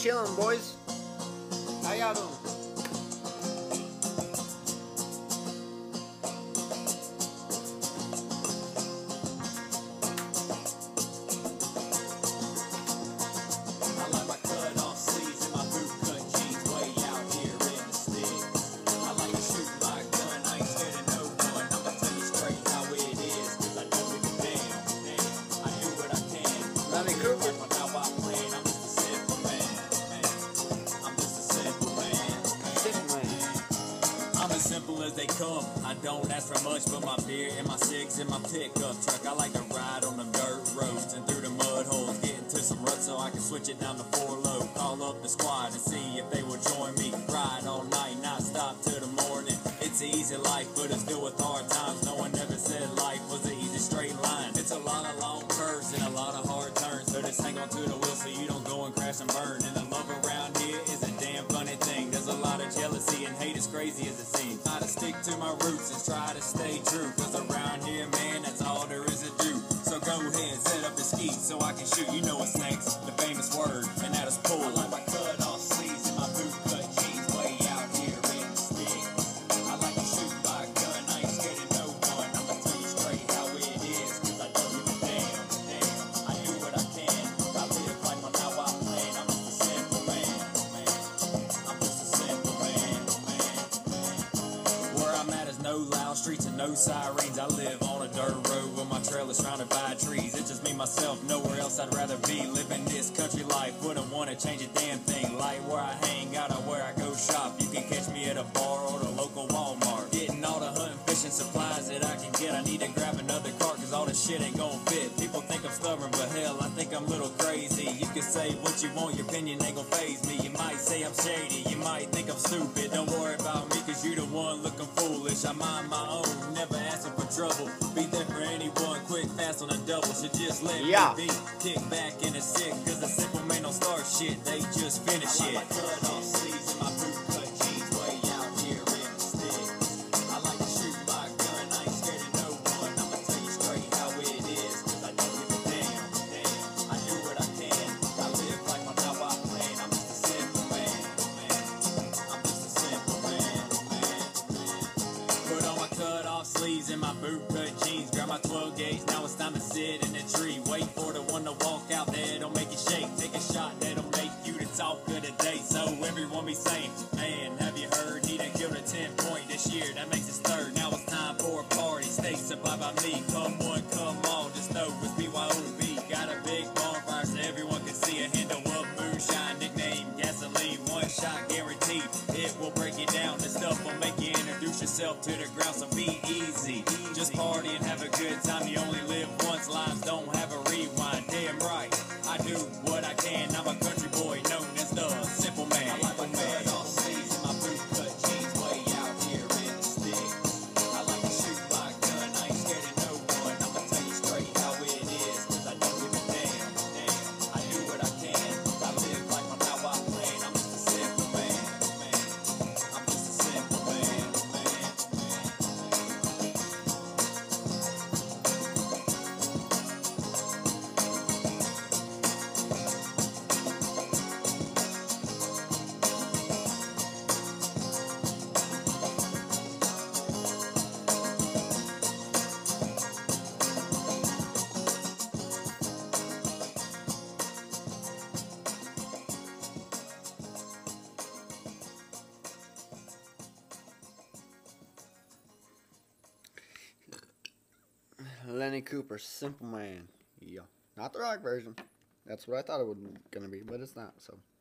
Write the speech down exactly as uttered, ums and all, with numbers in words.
chilling, boys. How y'all doing? Lenny Cooper. I'm as simple as they come. I don't ask for much but my beer and my cigs and my pickup truck. I like to ride on them dirt roads and through the mud holes, get into some ruts so I can switch it down to four low. Call up the squad and see if they will join me. Ride all night, not stop till the morning. It's an easy life, but it's filled with hard times. No one ever said life was an easy straight line. It's a lot of long curves and a lot of hard turns. So just hang on to the wheel so you don't go and crash and burn. And the love around here is a damn funny thing. There's a lot of jealousy and hate as crazy as it seems. Try to stick to my roots and try to stay true. Cause around here, man, that's all there is to do. So go ahead, set up the ski so I can shoot. You know what's next, the famous word, and that is pull. I like my cut off sleeves and my boot cut jeans way out here in the sticks. I like to shoot my gun, I ain't scared of no one. I'ma tell you straight how it is, cause I don't give a damn, damn. I do what I can, I live life on how I plan. I'm just a simple man, man. I'm just a simple man, man, man. Where I'm at is no loud streets and no sirens. I live on a dirt road with my trailer surrounded by trees. It's just me, myself, nowhere else I'd rather be. Living this country life, wouldn't want to change a damn thing. Like where I hang out or where I go shop. You can catch me at a bar or the local Walmart. Getting all the hunting, fishing supplies that I can get. I need to grab another car cause all this shit ain't gon' fit. People think I'm stubborn, but hell, I think I'm a little crazy. You can say what you want, your opinion ain't gon' faze me. You might say I'm shady, you might think I'm stupid. Don't worry about me cause you the one looking foolish. I mind my own, never asking for trouble. Be there for anyone, quick, fast on a double. So just let Yeah. me be. Kick back in the sick, cause the simple man don't start shit, they just finish it. I like my cut off sleeves and my boot cut jeans way out here in the sticks. I like to shoot my gun, I ain't scared of no one. I'ma tell you straight how it is, cause I don't give a damn, damn. I do what I can, I live life on how I plan. I'm just a simple man, man. I'm just a simple man, man, man. Put on my cut off sleeves and my boot cut jeans. Grab my twelve gauge, now it's time to sit in the tree. Wait for the one to walk out there, don't make it shake. Take a shot that'll make you the talk of the day. So everyone be saying, man, have you heard he done killed a ten point this year? That makes his third. Now it's time for a party. Stay supplied by me. Come one, come all. Just know it's B Y O B. Got a big bonfire so everyone can see a handle of moonshine. Nickname gasoline. One shot guaranteed. It will break it down. This stuff will make you introduce yourself to the ground. So be easy. Just party and have a good time. You only live once. Lives don't have a rewind. Damn right. I do what I can. I'm a country boy known as the simple man. I like my cut off sleeves and my boot cut jeans way out here in the sticks. I like to shoot my gun, I ain't scared of no one. I'ma tell you straight how it is, cause I don't give a damn, damn. I do what I can, I live life on how I plan. I'm just a simple man, man. I'm just a simple man, man, man. Lenny Cooper, Simple Man. Yeah. Not the rock version. That's what I thought it was gonna be, but it's not, so.